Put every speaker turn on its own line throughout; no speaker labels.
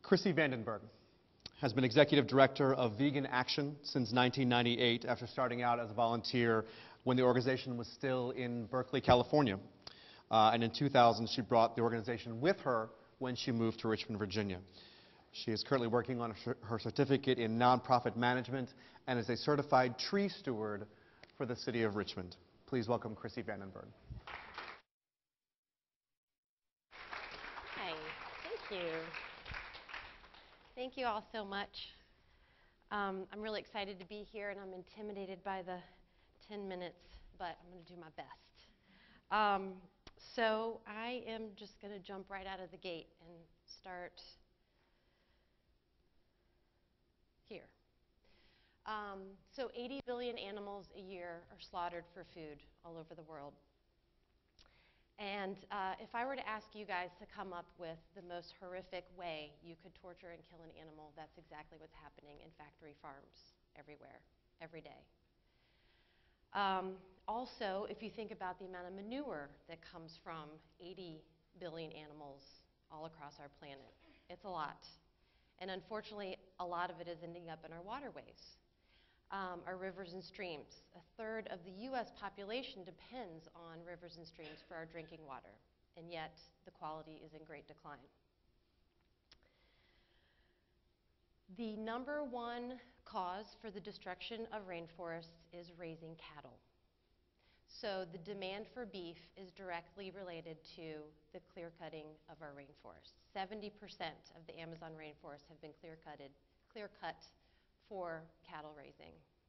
Chrissy Vandenberg has been executive director of Vegan Action since 1998 after starting out as a volunteer when the organization was still in Berkeley, California. And in 2000, she brought the organization with her when she moved to Richmond, Virginia. She is currently working on her certificate in nonprofit management and is a certified tree steward for the city of Richmond. Please welcome Chrissy Vandenberg.
Hi, thank you. Thank you all so much. I'm really excited to be here, and I'm intimidated by the 10 minutes, but I'm going to do my best. So I am just going to jump right out of the gate and start here. So 80 billion animals a year are slaughtered for food all over the world. And if I were to ask you guys to come up with the most horrific way you could torture and kill an animal, that's exactly what's happening in factory farms everywhere, every day. Also, if you think about the amount of manure that comes from 80 billion animals all across our planet, it's a lot. And unfortunately, a lot of it is ending up in our waterways, our rivers and streams. A third of the US population depends on rivers and streams for our drinking water, and yet the quality is in great decline. The number one cause for the destruction of rainforests is raising cattle. So the demand for beef is directly related to the clear-cutting of our rainforests. 70% of the Amazon rainforest have been clear-cut for cattle raising.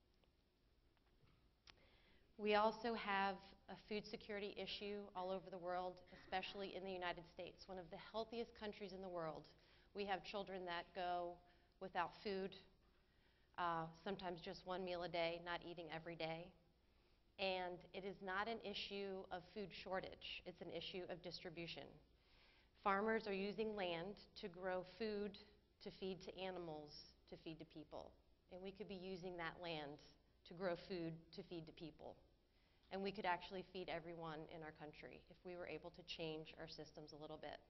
We also have a food security issue all over the world, especially in the United States, one of the healthiest countries in the world. We have children that go without food, sometimes just one meal a day, not eating every day. And it is not an issue of food shortage, it's an issue of distribution. Farmers are using land to grow food, to feed to animals, to feed to people. And we could be using that land to grow food, to feed to people. And we could actually feed everyone in our country if we were able to change our systems a little bit.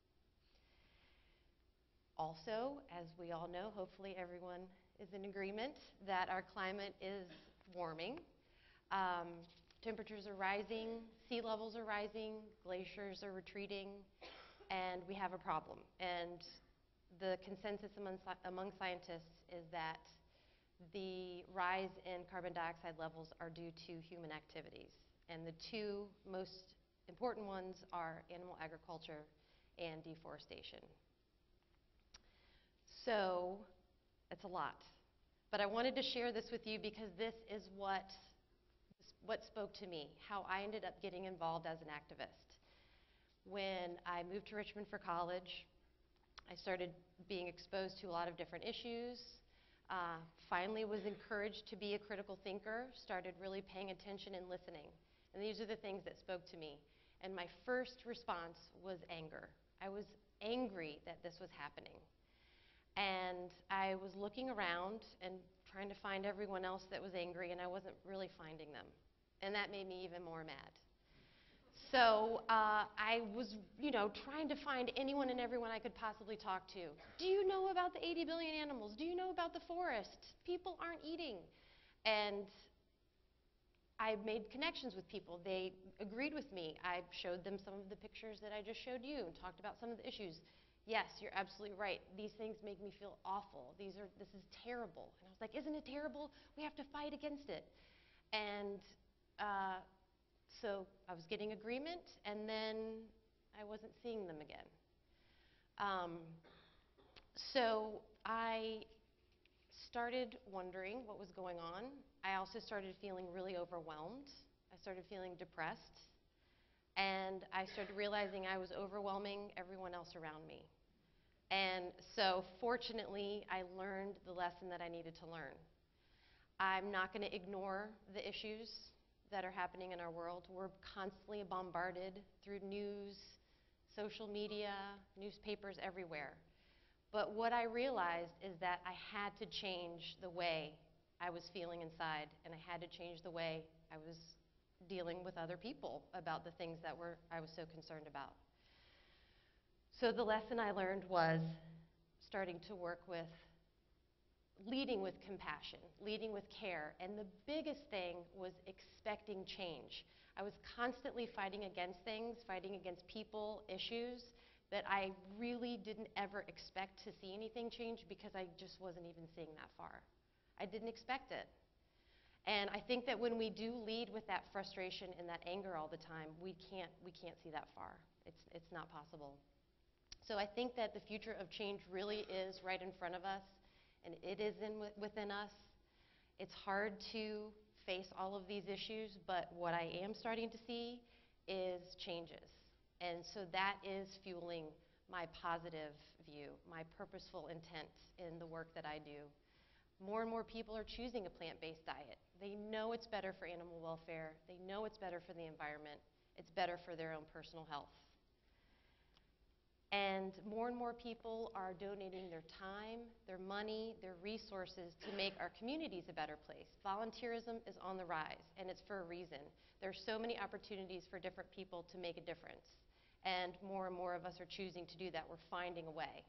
Also, as we all know, hopefully everyone is in agreement that our climate is warming. Temperatures are rising, sea levels are rising, glaciers are retreating, and we have a problem. And the consensus among scientists is that the rise in carbon dioxide levels are due to human activities. And the two most important ones are animal agriculture and deforestation. So it's a lot. But I wanted to share this with you because this is what spoke to me, how I ended up getting involved as an activist. When I moved to Richmond for college, I started being exposed to a lot of different issues, finally was encouraged to be a critical thinker, started really paying attention and listening. And these are the things that spoke to me. And my first response was anger. I was angry that this was happening. And I was looking around and trying to find everyone else that was angry, and I wasn't really finding them. And that made me even more mad. So I was, trying to find anyone and everyone I could possibly talk to. Do you know about the 80 billion animals? Do you know about the forest? People aren't eating. And I made connections with people. They agreed with me. I showed them some of the pictures that I just showed you and talked about some of the issues. Yes, you're absolutely right. These things make me feel awful. This is terrible. And I was like, isn't it terrible? We have to fight against it. And so I was getting agreement, and then I wasn't seeing them again. So I started wondering what was going on. I also started feeling really overwhelmed. I started feeling depressed. And I started realizing I was overwhelming everyone else around me. And so fortunately, I learned the lesson that I needed to learn. I'm not going to ignore the issues that are happening in our world. We're constantly bombarded through news, social media, newspapers everywhere. But what I realized is that I had to change the way I was feeling inside, and I had to change the way I was dealing with other people about the things that I was so concerned about. So the lesson I learned was starting to work with leading with compassion, leading with care, and the biggest thing was expecting change. I was constantly fighting against things, fighting against people, issues, that I really didn't ever expect to see anything change because I just wasn't even seeing that far. I didn't expect it. And I think that when we do lead with that frustration and that anger all the time, we can't see that far. It's not possible. So I think that the future of change really is right in front of us, and it is within us. It's hard to face all of these issues, but what I am starting to see is changes. And so that is fueling my positive view, my purposeful intent in the work that I do. More and more people are choosing a plant-based diet. They know it's better for animal welfare. They know it's better for the environment. It's better for their own personal health. And more people are donating their time, their money, their resources to make our communities a better place. Volunteerism is on the rise, and it's for a reason. There's so many opportunities for different people to make a difference. And more of us are choosing to do that. We're finding a way.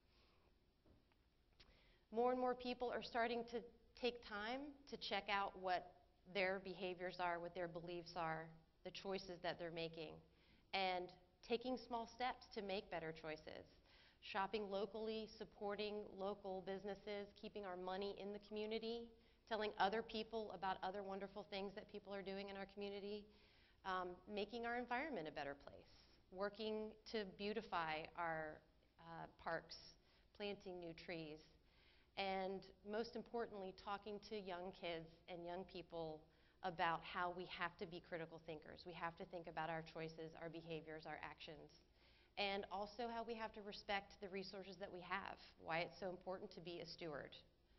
More and more people are starting to take time to check out what their behaviors are, what their beliefs are, the choices that they're making, and taking small steps to make better choices. Shopping locally, supporting local businesses, keeping our money in the community, telling other people about other wonderful things that people are doing in our community, making our environment a better place, working to beautify our parks, planting new trees, and most importantly, talking to young kids and young people about how we have to be critical thinkers. We have to think about our choices, our behaviors, our actions, and also how we have to respect the resources that we have, why it's so important to be a steward.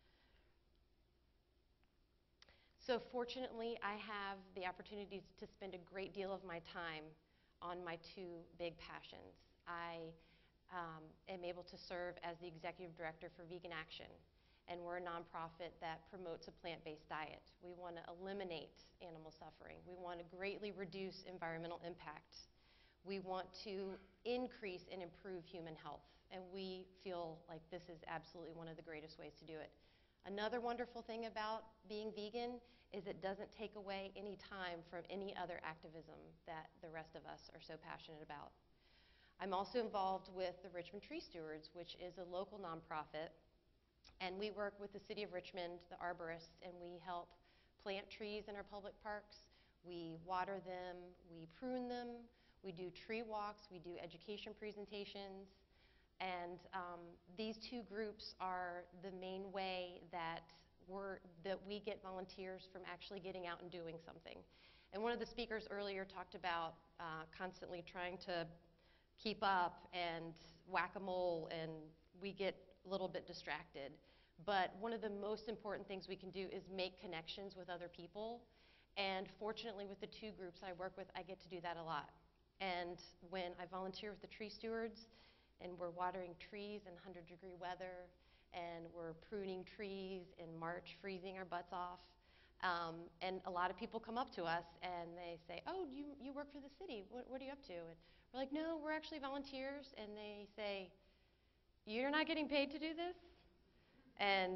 So fortunately, I have the opportunity to spend a great deal of my time on my two big passions. I am able to serve as the executive director for Vegan Action, and we're a nonprofit that promotes a plant-based diet. We want to eliminate animal suffering. We want to greatly reduce environmental impact. We want to increase and improve human health, and we feel like this is absolutely one of the greatest ways to do it. Another wonderful thing about being vegan is it doesn't take away any time from any other activism that the rest of us are so passionate about. I'm also involved with the Richmond Tree Stewards, which is a local nonprofit, and we work with the City of Richmond, the arborists, and we help plant trees in our public parks. We water them, we prune them, we do tree walks, we do education presentations, and these two groups are the main way that we get volunteers from actually getting out and doing something. And one of the speakers earlier talked about constantly trying to keep up and whack-a-mole, and we get a little bit distracted. But one of the most important things we can do is make connections with other people. And fortunately, with the two groups I work with, I get to do that a lot. And when I volunteer with the Tree Stewards, and we're watering trees in 100-degree weather, and we're pruning trees in March, freezing our butts off, and a lot of people come up to us and they say, oh, you work for the city, what are you up to? And we're like, no, we're actually volunteers. And they say, you're not getting paid to do this? And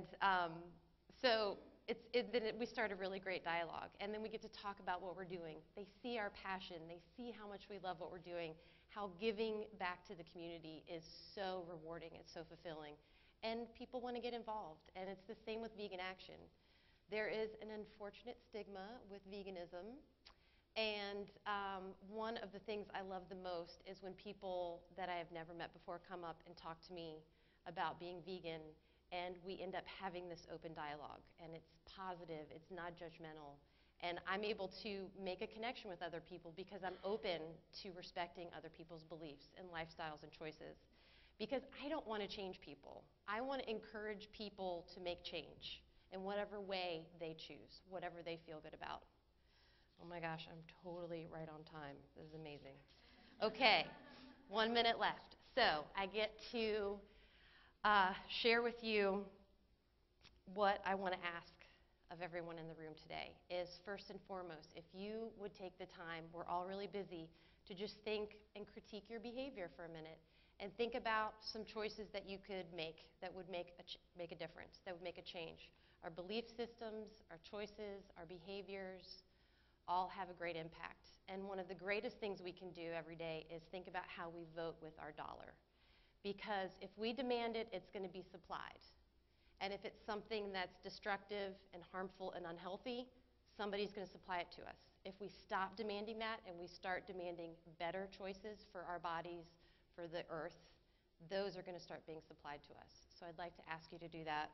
so we start a really great dialogue, and then we get to talk about what we're doing. They see our passion, they see how much we love what we're doing, how giving back to the community is so rewarding, it's so fulfilling, and people want to get involved. And it's the same with Vegan Action. There is an unfortunate stigma with veganism, and one of the things I love the most is when people that I have never met before come up and talk to me about being vegan, and we end up having this open dialogue, and it's positive, it's not judgmental, and I'm able to make a connection with other people because I'm open to respecting other people's beliefs and lifestyles and choices, because I don't want to change people. I want to encourage people to make change in whatever way they choose, whatever they feel good about. Oh my gosh, I'm totally right on time. This is amazing. Okay, 1 minute left. So I get to share with you what I want to ask of everyone in the room today is, first and foremost, if you would take the time, we're all really busy, to just think and critique your behavior for a minute and think about some choices that you could make that would make a difference, that would make a change. Our belief systems, our choices, our behaviors all have a great impact. And one of the greatest things we can do every day is think about how we vote with our dollar. Because if we demand it, it's going to be supplied. And if it's something that's destructive and harmful and unhealthy, somebody's going to supply it to us. If we stop demanding that and we start demanding better choices for our bodies, for the earth, those are going to start being supplied to us. So I'd like to ask you to do that.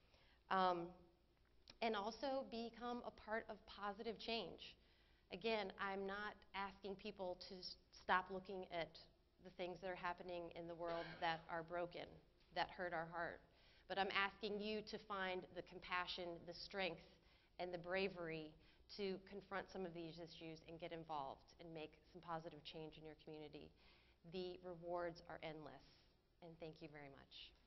And also become a part of positive change. Again, I'm not asking people to stop looking at the things that are happening in the world that are broken, that hurt our heart. But I'm asking you to find the compassion, the strength, and the bravery to confront some of these issues and get involved and make some positive change in your community. The rewards are endless. And thank you very much.